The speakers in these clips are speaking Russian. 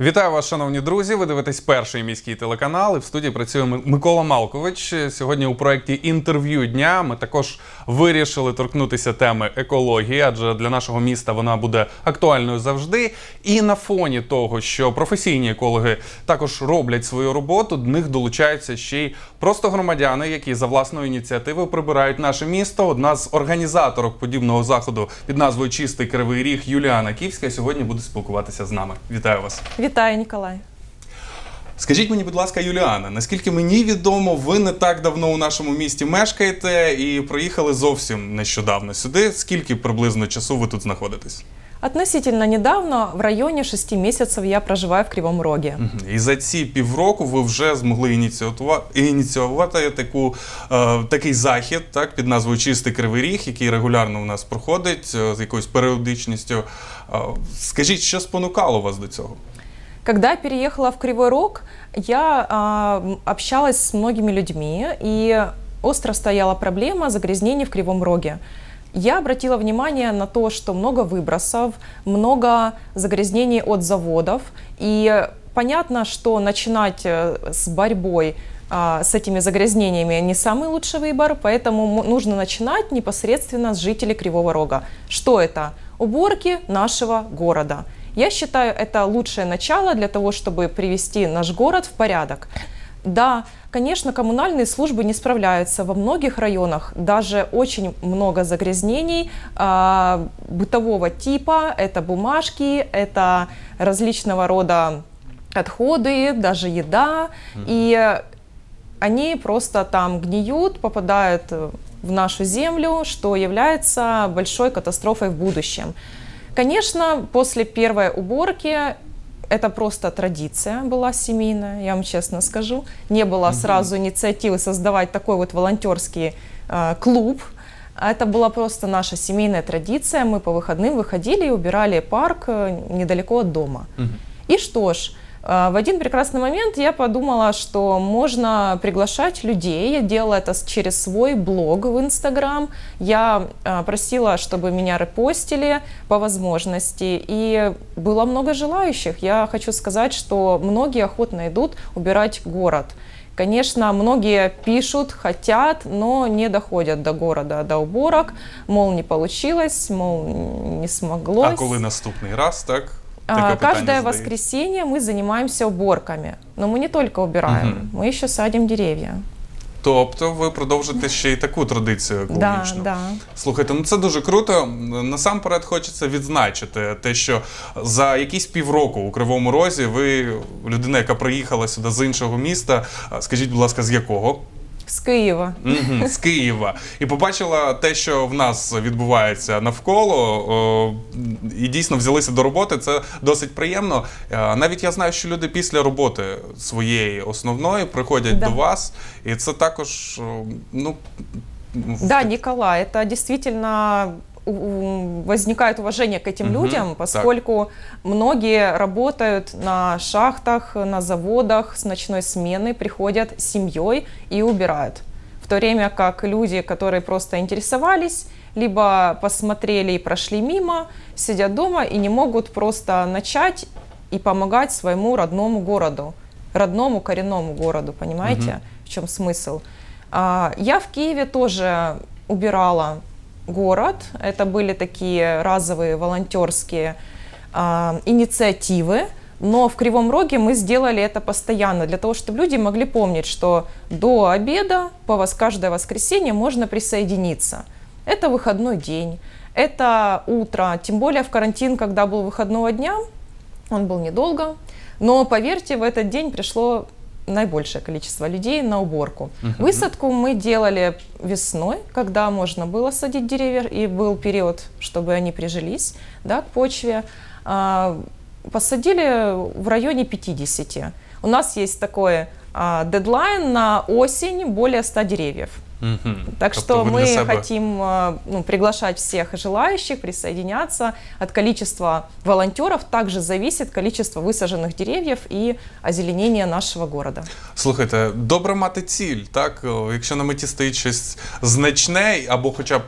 Вітаю вас, шановні друзі! Ви дивитесь перший міський телеканал, і в студії працює Микола Малкович. Сьогодні у проєкті «Інтерв'ю дня» ми також вирішили торкнутися теми екології, адже для нашого міста вона буде актуальною завжди. І на фоні того, що професійні екологи також роблять свою роботу, до них долучаються ще й просто громадяни, які за власною ініціативою прибирають наше місто. Одна з організаторок подібного заходу під назвою «Чистий Кривий Ріг» Юліана Ківська сьогодні буде спілкуватися з нами. Вітаю вас! Вітаю, Ніколай. Скажіть мені, будь ласка, Юліана, наскільки мені відомо, ви не так давно у нашому місті мешкаєте і приїхали зовсім нещодавно сюди. Скільки приблизно часу ви тут знаходитесь? Относительно недавно, в районі 6 місяців, я проживаю в Кривому Рогі. І за ці півроку ви вже змогли ініціювати такий захід, так, під назвою «Чистий Кривий Ріг», який регулярно у нас проходить з якоюсь періодичністю. Скажіть, що спонукало вас до цього? Когда я переехала в Кривой Рог, я общалась с многими людьми, и остро стояла проблема загрязнений в Кривом Роге. Я обратила внимание на то, что много выбросов, много загрязнений от заводов, и понятно, что начинать с борьбой с этими загрязнениями не самый лучший выбор, поэтому нужно начинать непосредственно с жителей Кривого Рога. Что это? Уборки нашего города. Я считаю, это лучшее начало для того, чтобы привести наш город в порядок. Да, конечно, коммунальные службы не справляются. Во многих районах даже очень много загрязнений бытового типа. Это бумажки, это различного рода отходы, даже еда. И они просто там гниют, попадают в нашу землю, что является большой катастрофой в будущем. Конечно, после первой уборки это просто традиция была семейная, я вам честно скажу. Не было сразу инициативы создавать такой вот волонтерский клуб. Это была просто наша семейная традиция. Мы по выходным выходили и убирали парк недалеко от дома. И что ж, в один прекрасный момент я подумала, что можно приглашать людей. Я делала это через свой блог в Инстаграм. Я просила, чтобы меня репостили по возможности. И было много желающих. Я хочу сказать, что многие охотно идут убирать город. Конечно, многие пишут, хотят, но не доходят до города, до уборок. Мол, не получилось, мол, не смоглось. А коли наступний раз, так? Каждое воскресенье мы занимаемся уборками. Но мы не только убираем, мы еще садим деревья. Тобто ви продовжите ще й таку традицію екологічну. Да. Слухайте, ну це дуже круто. Насамперед хочеться відзначити те, що за якісь півроку у Кривому Розі ви, людина, яка приїхала сюди з іншого міста, скажіть, будь ласка, з якого? З Києва. З Києва. І побачила те, що в нас відбувається навколо, і дійсно взялися до роботи. Це досить приємно. Навіть я знаю, що люди після роботи своєї основної приходять до вас, і це також, ну... Да, Николай, это действительно... возникает уважение к этим людям, поскольку многие работают на шахтах, на заводах с ночной смены, приходят с семьей и убирают. В то время как люди, которые просто интересовались, либо посмотрели и прошли мимо, сидят дома и не могут просто начать и помогать своему родному городу, родному коренному городу, понимаете, в чем смысл? Я в Киеве тоже убирала город. Это были такие разовые волонтерские инициативы, но в Кривом Роге мы сделали это постоянно, для того, чтобы люди могли помнить, что до обеда, каждое воскресенье можно присоединиться. Это выходной день, это утро, тем более в карантин, когда был выходного дня, он был недолго, но, поверьте, в этот день пришло наибольшее количество людей на уборку. Высадку мы делали весной, когда можно было садить деревья, и был период, чтобы они прижились, да, к почве. Посадили в районе 50. У нас есть такой дедлайн на осень более 100 деревьев. Так что мы хотим приглашать всех желающих присоединяться. От количества волонтеров также зависит количество высаженных деревьев и озеленения нашего города. Слухайте, добре мати ціль, так? Якщо на меті стоїть щось значне або хоча б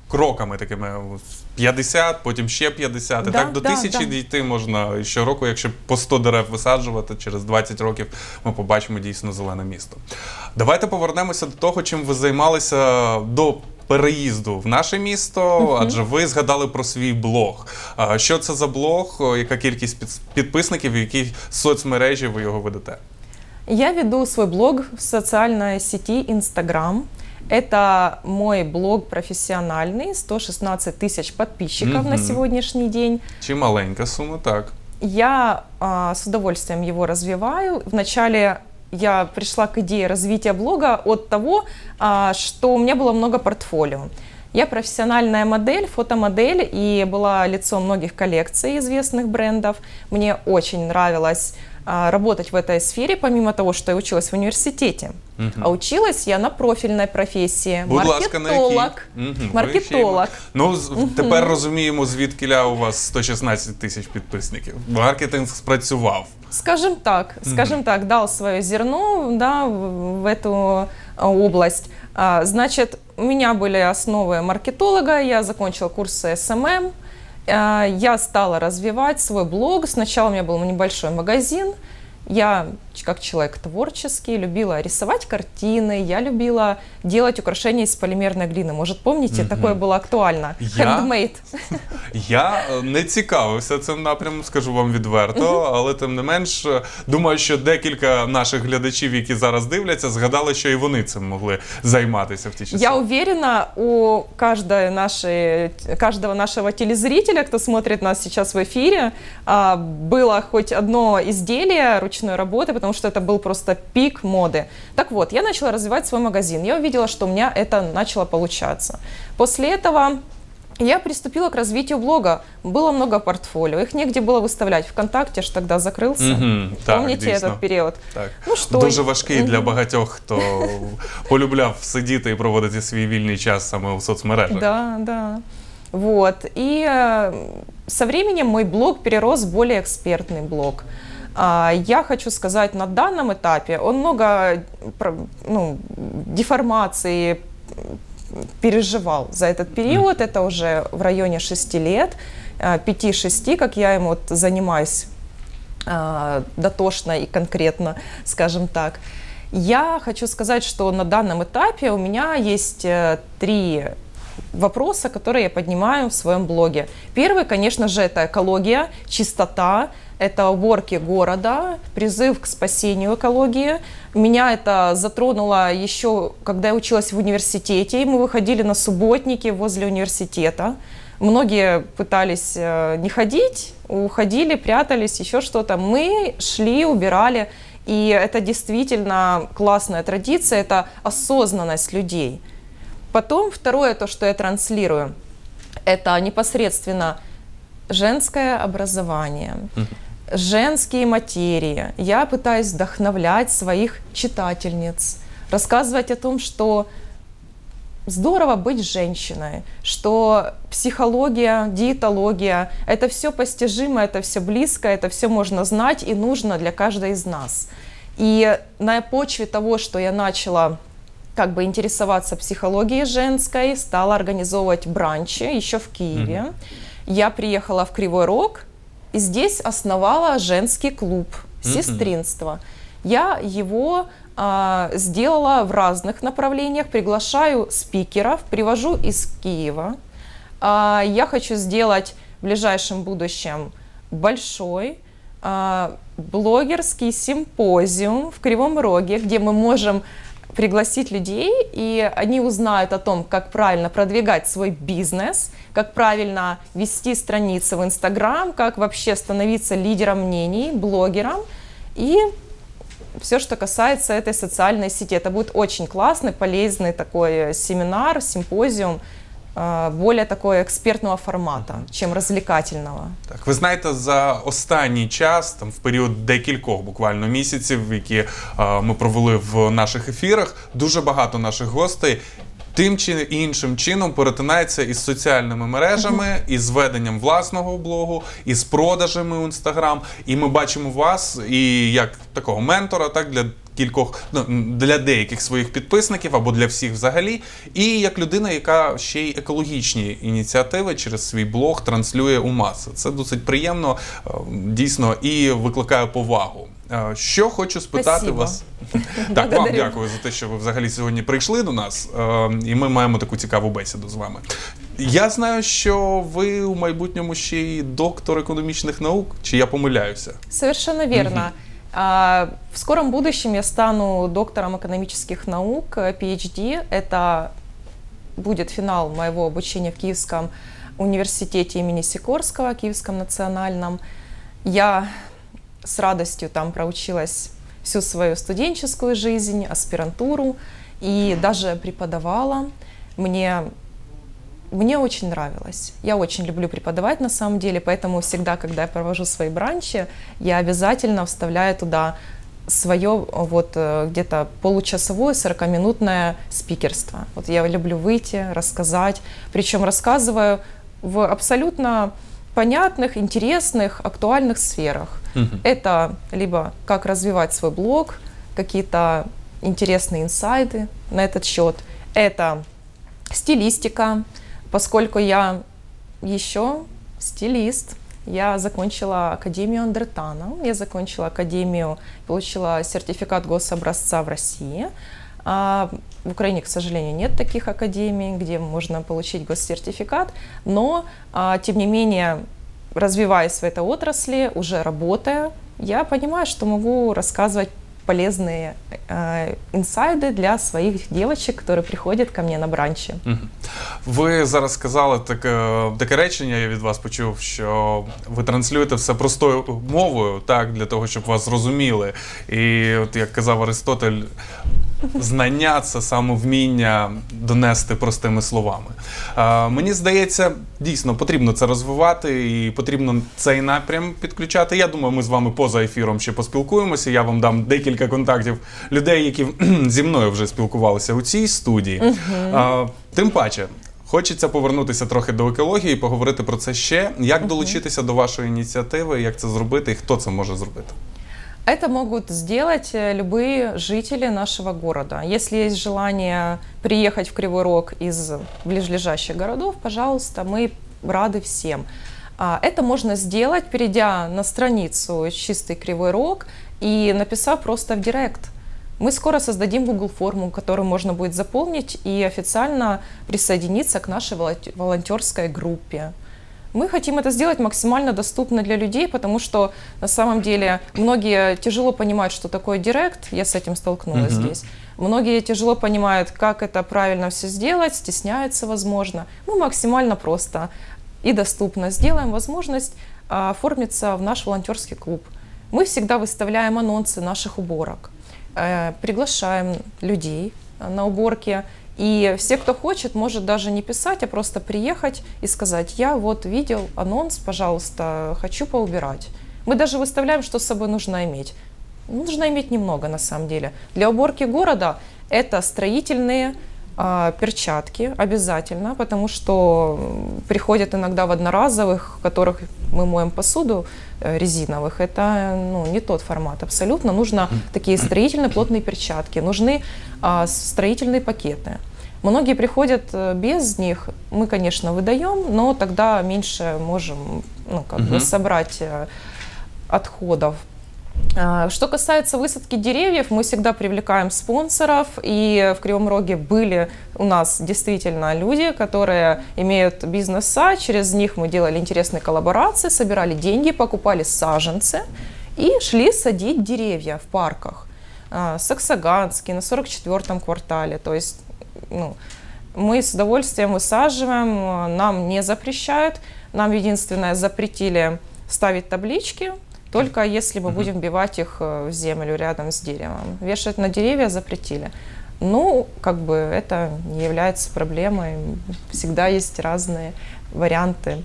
кроками такими 50, потім ще 50, і Да, так до да, 1000 да. дійти можна щороку, якщо по 100 дерев висаджувати, через 20 років ми побачимо дійсно зелене місто. Давайте повернемося до того, чим ви займалися до переїзду в наше місто, адже ви згадали про свій блог. Що це за блог, яка кількість підписників, в якій соцмережі ви його ведете? Я веду свой блог в социальной сети Instagram. Это мой блог профессиональный, 116 тысяч подписчиков на сегодняшний день. Чи маленька сума, так. Я с удовольствием его развиваю. Вначале я пришла к идее развития блога от того, что у меня было много портфолио. Я профессиональная модель, фотомодель, и была лицом многих коллекций известных брендов. Мне очень нравилось работать в этой сфере, помимо того, что я училась в университете. А училась я на профільній професії. Будь ласка, на маркетолог. якій? Маркетолог. Ну, тепер розуміємо, звідкиля у вас 116 тисяч підписників. Маркетинг спрацював. Скажем так, дал свое зерно, да, в эту область. Значит, у меня были основы маркетолога, я закончила курсы SMM, я стала развивать свой блог. Сначала у меня был небольшой магазин. Я, как человек творческий, любила рисовать картины, я любила делать украшения из полимерной глины. Может, помните, такое было актуально? Handmade. Я не цікавився цим напрямом, скажу вам відверто, але тим не менш, думаю, що декілька наших глядачів, які зараз дивляться, згадали, що і вони цим могли займатися в ті часи. Я уверена, у каждого нашего телезрителя, кто смотрит нас сейчас в эфире, было хоть одно изделие ручной работы, потому что это был просто пик моды. Так вот, я начала развивать свой магазин. Я увидела, что у меня это начало получаться. После этого я приступила к развитию блога. Было много портфолио, их негде было выставлять. ВКонтакте ж тогда закрылся. Так, Помните дійсно. этот период? Так. Ну, що? Дуже важкий для багатьох, хто полюбляв сидіти і проводити свій вільний час саме у соцмережах. Да, да. Вот. И со временем мой блог перерос в более экспертный блог. Я хочу сказать, на данном этапе он много деформаций переживал за этот период. Это уже в районе 6 лет, 5-6, как я им вот занимаюсь дотошно и конкретно, скажем так. Я хочу сказать, что на данном этапе у меня есть 3 вопроса, которые я поднимаю в своем блоге. Первый, конечно же, это экология, чистота, это уборки города, призыв к спасению экологии. Меня это затронуло еще, когда я училась в университете, и мы выходили на субботники возле университета. Многие пытались не ходить, уходили, прятались, еще что-то. Мы шли, убирали, и это действительно классная традиция, это осознанность людей. Потом второе, то, что я транслирую, это непосредственно женское образование, женские материи. Я пытаюсь вдохновлять своих читательниц, рассказывать о том, что здорово быть женщиной, что психология, диетология – это все постижимо, это все близко, это все можно знать и нужно для каждой из нас. И на почве того, что я начала интересоваться психологией женской, стала организовывать бранчи еще в Киеве. Я приехала в Кривой Рог и здесь основала женский клуб сестринства. Я его сделала в разных направлениях, приглашаю спикеров, привожу из Киева. Я хочу сделать в ближайшем будущем большой блогерский симпозиум в Кривом Роге, где мы можем пригласить людей, и они узнают о том, как правильно продвигать свой бизнес, как правильно вести страницы в Инстаграм, как вообще становиться лидером мнений, блогером, и все, что касается этой социальной сети. Это будет очень классный, полезный такой семинар, симпозиум, более такого експертного формату, чим розвлекательного. Так, ви знаєте, за останній час, там в період декількох буквально місяців, які ми провели в наших ефірах, дуже багато наших гостей тим чи іншим чином перетинається із соціальними мережами, із веденням власного блогу, із продажами у Інстаграм. І ми бачимо вас і як такого ментора, так, для кількох, ну, для деяких своїх підписників або для всіх взагалі, і як людина, яка ще й екологічні ініціативи через свій блог транслює у маси. Це досить приємно, дійсно, і викликає повагу. Що хочу спитати Спасибо. вас. Так, вам дякую за те, що ви взагалі сьогодні прийшли до нас, і ми маємо таку цікаву бесіду з вами. Я знаю, що ви у майбутньому ще й доктор економічних наук, чи я помиляюся? Совершенно верно. В скором будущем я стану доктором экономических наук, PhD. Это будет финал моего обучения в Киевском университете имени Сикорского, Киевском национальном. Я с радостью там проучилась всю свою студенческую жизнь, аспирантуру и даже преподавала. Мне очень нравилось. Я очень люблю преподавать на самом деле, поэтому всегда, когда я провожу свои бранчи, я обязательно вставляю туда свое вот где-то получасовое 40-минутное спикерство. Вот я люблю выйти, рассказать, причем рассказываю в абсолютно понятных, интересных, актуальных сферах. Это либо как развивать свой блог, какие-то интересные инсайды на этот счет. Это стилистика, поскольку я еще стилист. Я закончила Академию Андретана, я закончила Академию, получила сертификат гособразца в России. В Украине, к сожалению, нет таких академий, где можно получить госсертификат, но, тем не менее, развиваясь в этой отрасли, уже работая, я понимаю, что могу рассказывать полезные інсайди для своїх дівчаток, які приходять ко мне на бранчі. Ви зараз сказали таке речення, я від вас почув, що ви транслюєте все простою мовою, так, для того, щоб вас зрозуміли. І от як казав Аристотель, знання – це саме вміння донести простими словами. Мені здається, дійсно, потрібно це розвивати і потрібно цей напрям підключати. Я думаю, ми з вами поза ефіром ще поспілкуємося. Я вам дам декілька контактів людей, які зі мною вже спілкувалися у цій студії. Тим паче, хочеться повернутися трохи до екології і поговорити про це ще. Як долучитися до вашої ініціативи, як це зробити і хто це може зробити? Это могут сделать любые жители нашего города. Если есть желание приехать в Кривой Рог из ближайших городов, пожалуйста, мы рады всем. Это можно сделать, перейдя на страницу «Чистый Кривой Рог» и написав просто в директ. Мы скоро создадим Google форму, которую можно будет заполнить и официально присоединиться к нашей волонтерской группе. Мы хотим это сделать максимально доступно для людей, потому что на самом деле многие тяжело понимают, что такое директ, я с этим столкнулась здесь. Многие тяжело понимают, как это правильно все сделать, стесняются, возможно. Мы максимально просто и доступно сделаем возможность оформиться в наш волонтерский клуб. Мы всегда выставляем анонсы наших уборок, приглашаем людей на уборки. И все, кто хочет, может даже не писать, а просто приехать и сказать: я вот видел анонс, пожалуйста, хочу поубирать. Мы даже выставляем, что с собой нужно иметь. Нужно иметь немного на самом деле. Для уборки города это строительные перчатки обязательно, потому что приходят иногда в одноразовых, в которых мы моем посуду, резиновых. Это не тот формат абсолютно. Нужно такие строительные плотные перчатки, нужны строительные пакеты. Многие приходят без них, мы, конечно, выдаем, но тогда меньше можем собрать отходов. Что касается высадки деревьев, мы всегда привлекаем спонсоров, и в Кривом Роге были у нас действительно люди, которые имеют бизнеса, через них мы делали интересные коллаборации, собирали деньги, покупали саженцы и шли садить деревья в парках. Саксаганский, на 44-м квартале, то есть мы с удовольствием высаживаем, нам не запрещают, нам единственное запретили ставить таблички, только если мы будем вбивать их в землю рядом с деревом. Вешать на деревья запретили. Это не является проблемой. Всегда есть разные варианты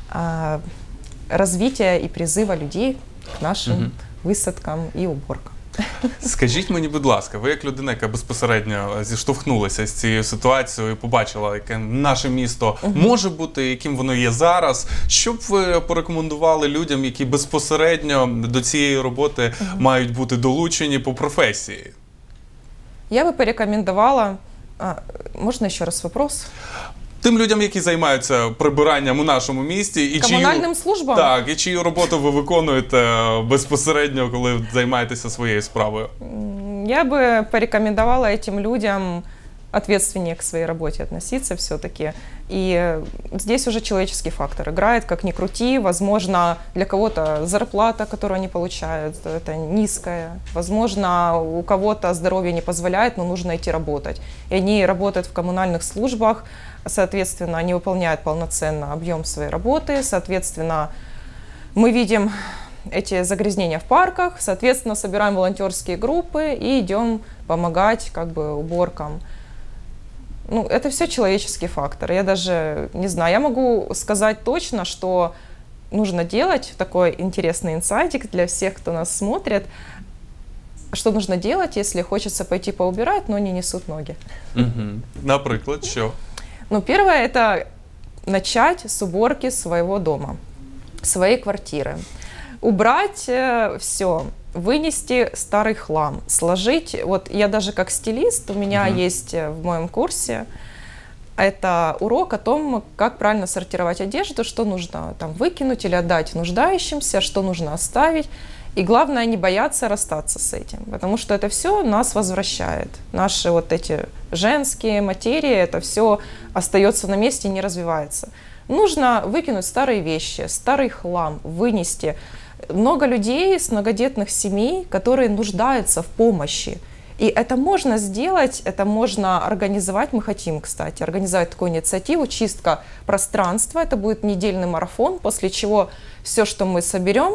развития и призыва людей к нашим висадкам і уборкам. Скажіть мені, будь ласка, ви як людина, яка безпосередньо зіштовхнулася з цією ситуацією і побачила, яке наше місто може бути, яким воно є зараз, що б ви порекомендували людям, які безпосередньо до цієї роботи мають бути долучені по професії? Я бы порекомендовала... можно еще раз вопрос? Тим людям, які займаються прибиранням у нашому місті, і Комунальним службам? Так, і чию роботу ви виконуєте безпосередньо, коли займаєтеся своєю справою. Я бы порекомендовала этим людям ответственнее к своей работе относиться все-таки. И здесь уже человеческий фактор играет, как ни крути. Возможно, для кого-то зарплата, которую они получают, это низкая. Возможно, у кого-то здоровье не позволяет, но нужно идти работать. И они работают в коммунальных службах, соответственно, они выполняют полноценно объем своей работы, соответственно, мы видим эти загрязнения в парках, соответственно, собираем волонтерские группы и идем помогать как бы уборкам. Ну, это все человеческий фактор. Я даже не знаю, я могу сказать точно, что нужно делать, такой интересный инсайдик для всех, кто нас смотрит, что нужно делать, если хочется пойти поубирать, но не несут ноги. Наприклад, що? Ну, первое – это начать с уборки своего дома, своей квартиры. Убрать все, вынести старый хлам, сложить. Вот я даже как стилист, у меня есть в моем курсе, это урок о том, как правильно сортировать одежду, что нужно там выкинуть или отдать нуждающимся, что нужно оставить. И главное не бояться расстаться с этим, потому что это все нас возвращает. Наши вот эти женские материи, это все остается на месте и не развивается. Нужно выкинуть старые вещи, старый хлам, вынести. Много людей с многодетных семей, которые нуждаются в помощи. И это можно сделать, это можно организовать. Мы хотим, кстати, организовать такую инициативу «Чистка пространства». Это будет недельный марафон, после чего все, что мы соберем,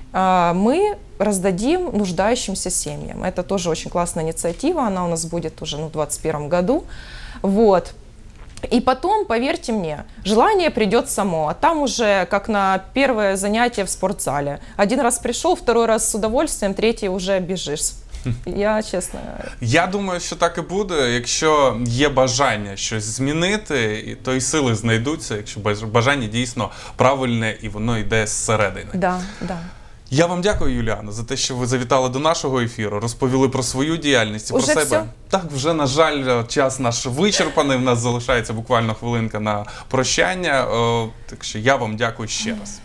мы раздадим нуждающимся семьям. Это тоже очень классная инициатива, она у нас будет уже в 2021 году. Вот. И потом, поверьте мне, желание придет само, а там уже как на первое занятие в спортзале. Один раз пришел, второй раз с удовольствием, третий уже бежишь. Я чесно. Я думаю, що так і буде. Якщо є бажання щось змінити, то і сили знайдуться, якщо бажання дійсно правильне і воно йде зсередини. Да, да. Я вам дякую, Юліано, за те, що ви завітали до нашого ефіру, розповіли про свою діяльність і про себе. Все? Так, вже, на жаль, час наш вичерпаний, в нас залишається буквально хвилинка на прощання, так що я вам дякую ще раз.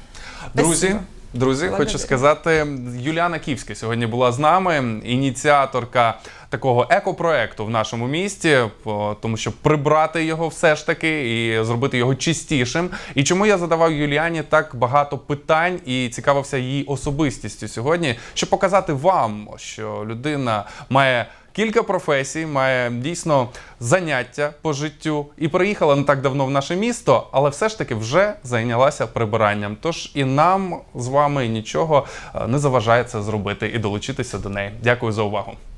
Друзі, хочу сказати, Юліана Ківська сьогодні була з нами, ініціаторка такого екопроекту в нашому місті, тому що прибрати його все ж таки і зробити його чистішим. І чому я задавав Юліані так багато питань і цікавився її особистістю сьогодні, щоб показати вам, що людина має кілька професій, має дійсно заняття по життю і приїхала не так давно в наше місто, але все ж таки вже зайнялася прибиранням. Тож і нам з вами нічого не заважає це зробити і долучитися до неї. Дякую за увагу.